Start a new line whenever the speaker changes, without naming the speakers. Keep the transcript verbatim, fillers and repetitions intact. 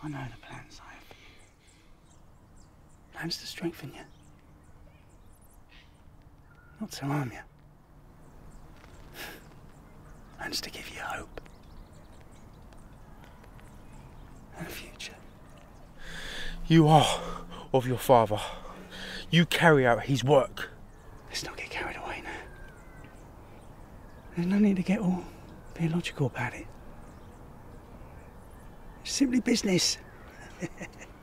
I know the plans I have for you. Plans to strengthen you. Not to harm you. Plans to give you hope. And a future.
You are of your father. You carry out his work.
Let's not get carried away now. There's no need to get all theological about it. It's simply business.